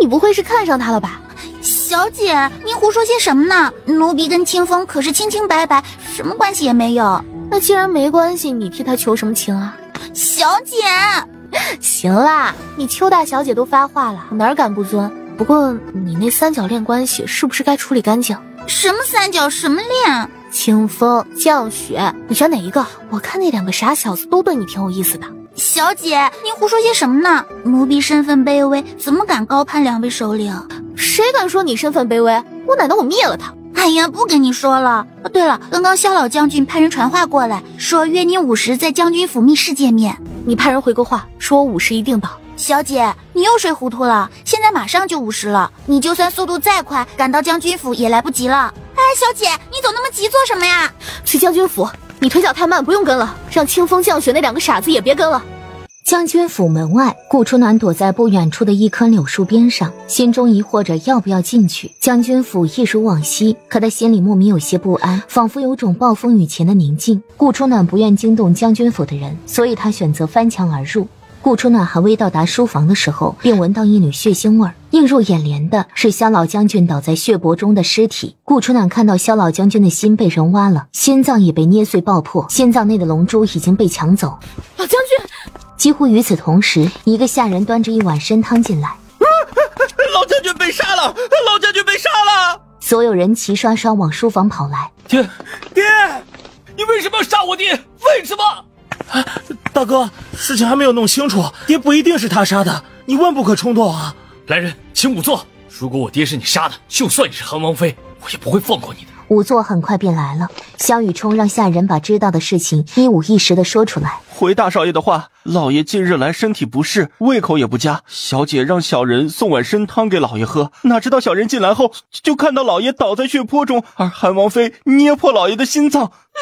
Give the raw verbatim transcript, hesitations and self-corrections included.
你不会是看上他了吧？ 小姐，您胡说些什么呢？奴婢跟清风可是清清白白，什么关系也没有。 那既然没关系，你替他求什么情啊？ 小姐， 行啦，你邱大小姐都发话了，我哪敢不遵？不过你那三角恋关系是不是该处理干净？ 什么三角什么恋？ 清风、降雪，你选哪一个？我看那两个傻小子都对你挺有意思的。 小姐，您胡说些什么呢？奴婢身份卑微，怎么敢高攀两位首领？ 谁敢说你身份卑微？我奶奶我灭了他！ 哎呀，不跟你说了。哦，对了，刚刚萧老将军派人传话过来，说约您午时在将军府密室见面。 你派人回个话，说我午时一定到。 小姐，你又睡糊涂了，现在马上就午时了，你就算速度再快，赶到将军府也来不及了。哎，小姐，你走那么急做什么呀？ 去将军府，你腿脚太慢，不用跟了，让清风、降雪那两个傻子也别跟了。 将军府门外，顾初暖躲在不远处的一棵柳树边上，心中疑惑着要不要进去。将军府一如往昔，可他心里莫名有些不安，仿佛有种暴风雨前的宁静。顾初暖不愿惊动将军府的人，所以他选择翻墙而入。顾初暖还未到达书房的时候，便闻到一缕血腥味儿。映入眼帘的是萧老将军倒在血泊中的尸体。顾初暖看到萧老将军的心被人挖了，心脏也被捏碎爆破，心脏内的龙珠已经被抢走。 老将军！ 几乎与此同时，一个下人端着一碗参汤进来。 啊、老将军被杀了！老将军被杀了！ 所有人齐刷刷往书房跑来。 爹，爹，你为什么要杀我爹？为什么？啊、大哥，事情还没有弄清楚，爹不一定是他杀的，你万不可冲动啊！ 来人，请仵作。如果我爹是你杀的，就算你是韩王妃，我也不会放过你的。 仵作很快便来了，萧雨冲让下人把知道的事情一五一十的说出来。 回大少爷的话，老爷近日来身体不适，胃口也不佳，小姐让小人送碗参汤给老爷喝，哪知道小人进来后就看到老爷倒在血泊中，而韩王妃捏破老爷的心脏。